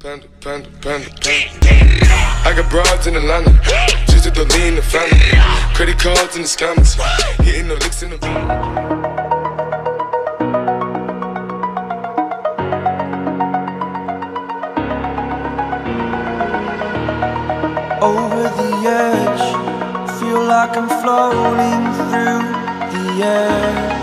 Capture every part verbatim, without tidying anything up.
Panda, panda, panda, panda. I got broads in Atlanta, just to the lean the family. Credit cards in the scammers, hitting the licks in the. Over the edge, feel like I'm floating through the air.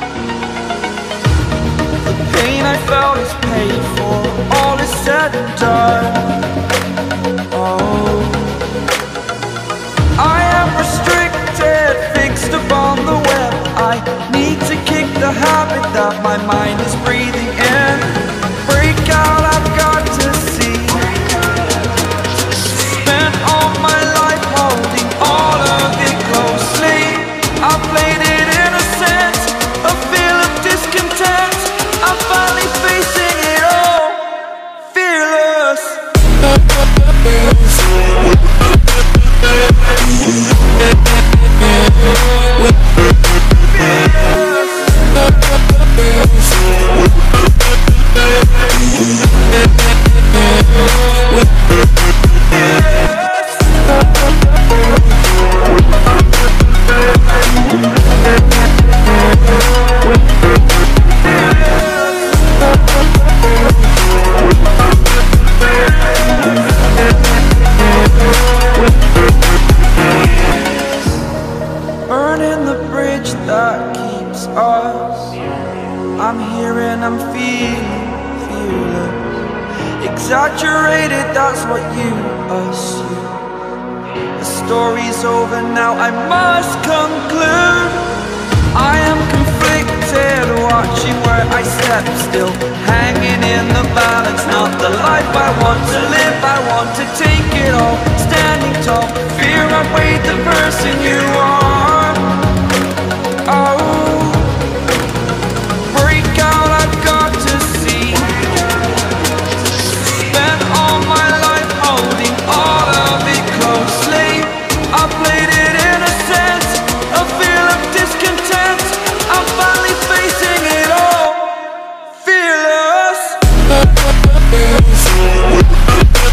The pain I felt is paid for, all is said and done. Oh, I am restricted, fixed upon the web. I need to kick the habit that my mind is breathing in. Break out, I've got to see. Spent all my life holding all of it closely. I played it innocent, a feel of discontent. I'm finally facing it all, fearless. Burning the bridge that keeps us. I'm here and I'm feeling fearless. Exaggerated, that's what you assume. The story's over now, I must conclude. I am conflicted, watching where I step still, hanging in the balance. Not the life I want to live, I want to take it all. Standing tall, fear outweighed the person you are. Oh, break out, I've got to see. Spent all my life holding all of it closely. I played it innocent, a feel of discontent. I'm finally facing it all, fearless.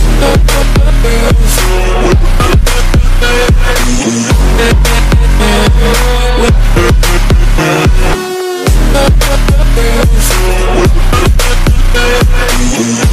We'll be right back.